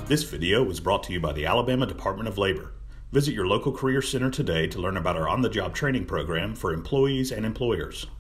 This video was brought to you by the Alabama Department of Labor. Visit your local career center today to learn about our on-the-job training program for employees and employers.